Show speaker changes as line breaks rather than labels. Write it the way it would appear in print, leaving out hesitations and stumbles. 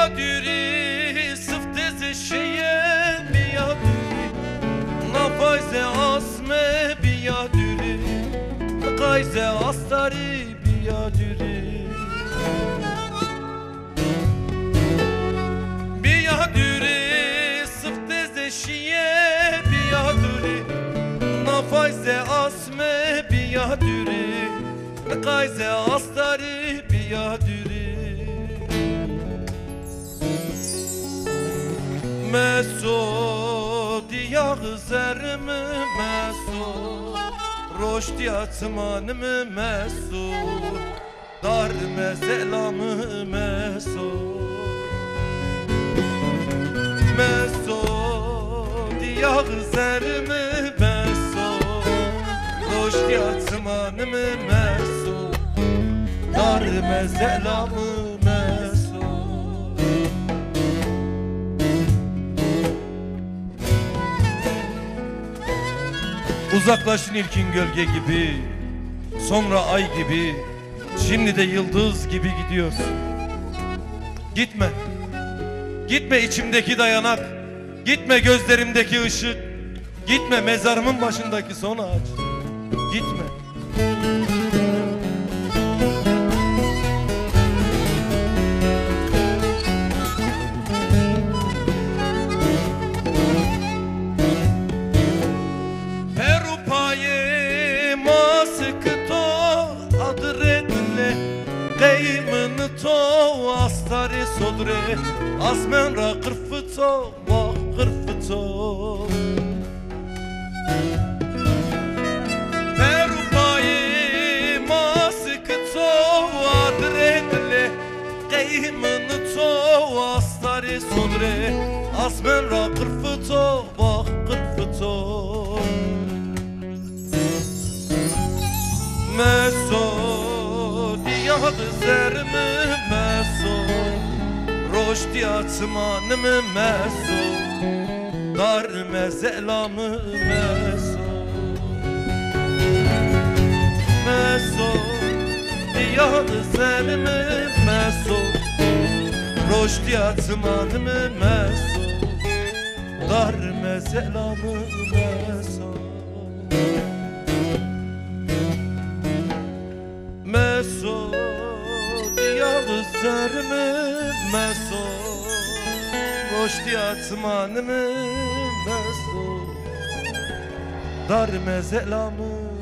بیادوری سفتز شیه بیادوری نفایز asme بیادوری قایز astari بیادوری بیادوری سفتز شیه بیادوری نفایز asme بیادوری قایز astari بیادوری Mesut yağzerimi Mesut Roşt yatmanımı Mesut Dar mezelamı Mesut Mesut yağzerimi Mesut Roşt yatmanımı Mesut Dar mezelamı Mesut Uzaklaştın ilkin gölge gibi, sonra ay gibi, şimdi de yıldız gibi gidiyorsun. Gitme, gitme içimdeki dayanak, gitme gözlerimdeki ışık, gitme mezarımın başındaki son ağaç, gitme. To astari sodre asmen ra qırfıto bak qırfıto Perupayi masikto adredle qeymin to astari sodre asmen ra qırfıto bak qırfıto Mesut yağzerimi Mesut Roşt yatmanımı Mesut Dar mezelamı Mesut Mesut yağzerimi Mesut Roşt yatmanımı Mesut Dar mezelamı Mesut Mesut yağzerimi Mesut Roşt yatmanımı Mesut Dar mezelamı